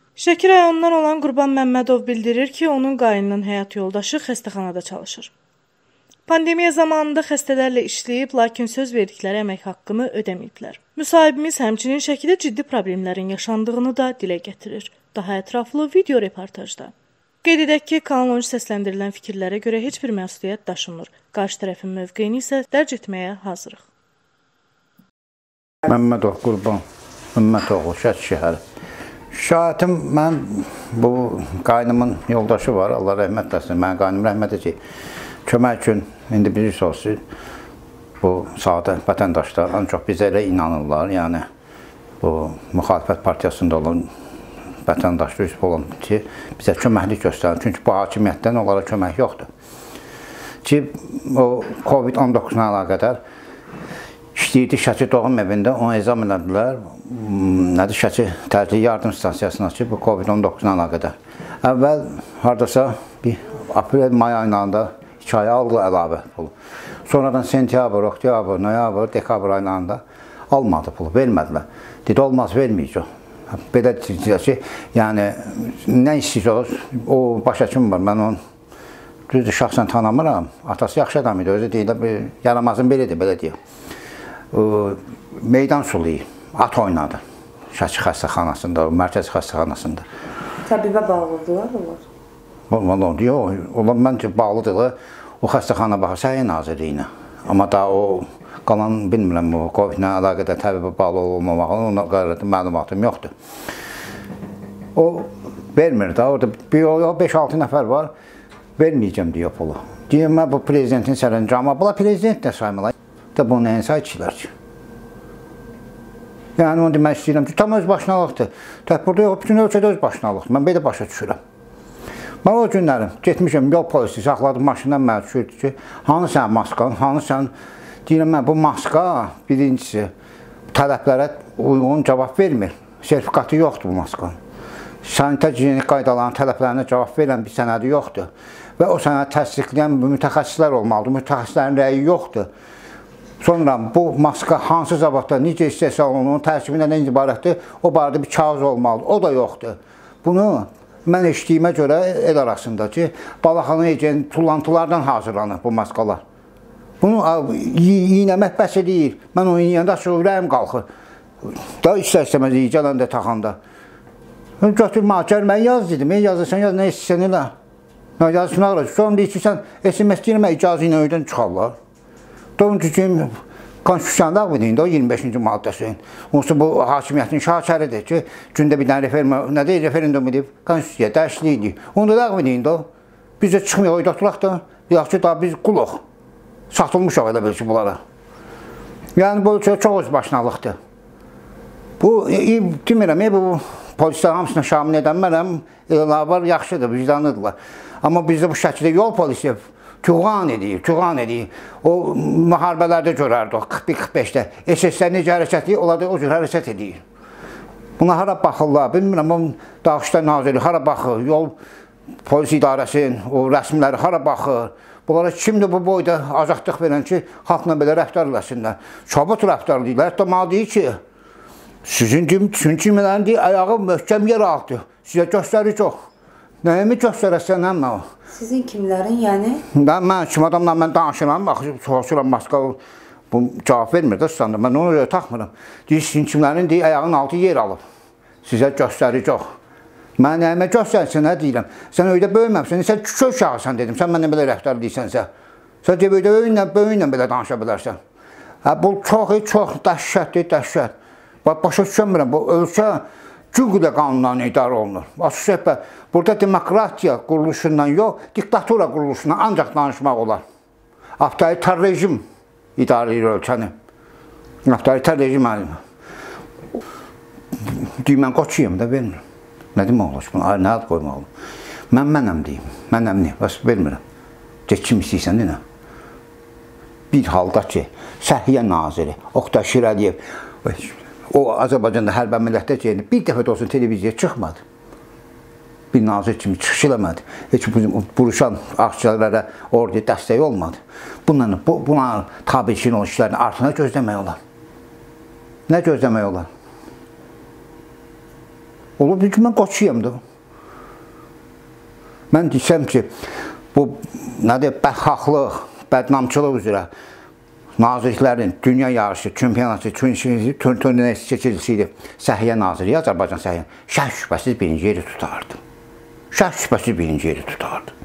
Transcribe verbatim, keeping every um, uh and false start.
Şəki rayonundan olan Qurban Məmmədov bildirir ki, onun qayınının həyat yoldaşı xəstəxanada çalışır. Pandemiya zamanında xəstələrlə işləyib, lakin söz verdikləri əmək haqqını ödəməyiblər. Müsahibimiz həmçinin Şəkidə ciddi problemlərin yaşandığını da dilə gətirir. Daha ətraflı video reportajda. Qeyd edək ki, kanal on üç səsləndirilən fikirlərə görə heç bir məsuliyyət daşınmır. Qarşı tərəfin mövqeyini isə dərc etməyə hazırıq. Məmmədov Qurban, Məmmədov, Şəki şəhəri. Şikayətim, mən bu qaynımın yoldaşı var, Allah rəhmət etsin, mən qaynım rəhmət edəcək. Kömək üçün, indi bilirsiniz, bu sadə vətəndaşlar ancaq bizə elə inanırlar, yəni bu müxalifət partiyasında olan vətəndaşlar üstü olan ki, bizə köməklik göstərir. Çünki bu hakimiyyətdən onlara kömək yoxdur. Ki, o Covid on doqquzla əlaqədar işləyirdi Şəki doğum evində, onu ezam elədilər. Nədir, Şəki təcili yardım stansiyasına ki, bu Covid on doqquzla əlaqədar. Əvvəl, haradasa bir aprel-may aylarında iki ay aldı əlavə pulu. Sonradan sentyabr, oktyabr, noyabr, dekabr aylarında almadı pulu, vermədilər. Dedi, olmaz, verməyəcək. Belə deyəcək ki, yəni, nə istəyəcək, o başa kim var, mən onu düzdür, şəxsən tanımıram. Atası yaxşı adam idi, özü deyil, yaramazın belidir, belə deyək. Meydan sulayı, at oynadı Şəki xəstəxanasında, mərkəzi xəstəxanasında. Təbibə bağlıdırlar onlar? Onlar, yox, onlar məncə bağlıdırlar o xəstəxana baxır, Səhiyyə Nazirliyinə. Amma da o qalan, bilmirəm, o Covid-lə əlaqədə təbibə bağlı olmamaqla, ona qararlı məlumatım yoxdur. O vermir də, orada beş altı nəfər var, verməyəcəm deyə pulu. Deyəm, mən bu prezidentin sərəncamı, bula prezident də saymırlar. Da bunu nəyin sayçılar ki? Yəni, onu demək istəyirəm ki, tam öz başınalıqdır. Tək burada yox, bütün ölkədə öz başınalıqdır. Mən belə başa düşürəm. Mən o günlərim, getmişəm, yol polisi saxladım, maşından mənə düşürdü ki, hanı sən maskan, hanı sən, deyirəm mən, bu maska birincisi tələblərə uyğun cavab vermir. Sertifikatı yoxdur bu maskanın. Sanitar gigiyenik qaydaların tələblərinə cavab verən bir sənədi yoxdur. Və o sənədi təsdiqləyən mütəxəssislər olmalıdır. Mütəxəssislərin rəyi yoxdur. Sonra bu maska hansı zavadda necə istehsal olunur, onun tərkibindən nə ibarətdir, o barədə bir kağız olmalıdır. O da yoxdur. Bunu mən eşitdiyimə görə el arasında ki, balaxanı yiyəcək tullantılardan hazırlanır bu maskalar. Bunu iynəmək bəs edir. Mən o iynəyəndə açıq ürəyim qalxır. Da istər-istəməz iyi gələndə taxanda. Götür, gəlmə, yaz dedim. Yazırsan, yaz, nə istəyirsən elə? Yazısını ağrır. Sonra deyir ki, sən S M S deyirmə, icazı ilə öydən çıxarlar. Doğum cücüyüm, konstitusiyanda mı deyində, o iyirmi beşinci maddəsi. Onsuz bu hakimiyyətin şahçəridir ki, gündə bir dənə referendum, nə deyir, referendum edib, konstitusiya, dəyişikliyidir. Onda da mı deyində o? Biz də çıxmıyor, oyda oturaq da, yox ki, daha biz quluq. Satılmışıq elə bil ki, bunlara. Yəni, bu ölkə çox öz başınalıqdır. Bu, demirəm, bu polislər hamısına şamil edənmərəm, elə var, yaxşıdır, vicdanlıdırlar. Amma bizdə bu şəkildə yol polisi Tuğan edir, tuğan edir. O müharibələrdə görərdi o qırx bir qırx beşdə. S S-lər necə hərəkət edir, onlar da o cür hərəkət edir. Buna hara baxırlar, bilmirəm, o Daxilində naziri hara baxır, yol polis idarəsi, o rəsmiləri hara baxır. Bunlara kimdir bu boyda azadlıq verən ki, xalqla belə rəftar eləsinlər. Çabut rəftar deyirlər, hətta mənə deyir ki, sizin kimlərin deyir, ayağı möhkəm yer altı, sizə göstərir çox. Nəyimi göstərəsən, həmə o? Sizin kimlərin, yəni? Mən kim adamla mən danışıram, soruşuram, maska bu cavab vermir də standa, mən onu öyle taxmıram. Deyir, sizin kimlərin deyir, ayağın altı yer alıb, sizə göstərir çox. Mən nəyimə göstərsin, nə deyirəm? Sən öydə böyüməmsən, sən kök uşağısan dedim, sən mənə belə rəftar deyirsənsə. Sən deyib, öydə böyünlə, böyünlə belə danışa bilərsən. Bu çox, çox dəhşətdir, dəhşət. Başa düşəmirəm, bu ölkə cüqlə qanunlarına idarə olunur. Asıl burada demokratiya quruluşundan yox, diktatura quruluşundan ancaq danışmaq olar. Avtoritar rejim idarə edir ölkəni. Avtoritar rejim əlinə. Deyim, mən qoçuyam da vermirəm. Nə demək olur ki, bunu nə ad qoymaq olur? Mən mənəm deyim, mənəm deyim, bəs vermirəm. Get kim istəyirsən, deyinə. Bir halda ki, Səhiyyə Naziri, Oqtay Şirəliyev, o Azərbaycanda hərbi əməliyyatda gəldi, bir dəfə də olsun televiziyaya çıxmadı. Bir nazir kimi çıxış eləmədi. Heç buruşan aşçılara orada dəstək olmadı. Buna tabiçin o işlərini artına gözləmək olar. Nə gözləmək olar? Olur bir ki, mən qoçuyam da. Mən desəm ki, bu nədir, bədxahlıq, bədnamçılıq üzrə nazirliklərin dünya yarışı, çempionatı, turnir seçilisiydi, Səhiyyə Nazirliyi, Azərbaycan Səhiyyə, şək şübhəsiz birinci yeri tutardı. Şək şübhəsiz birinci yeri tutardı.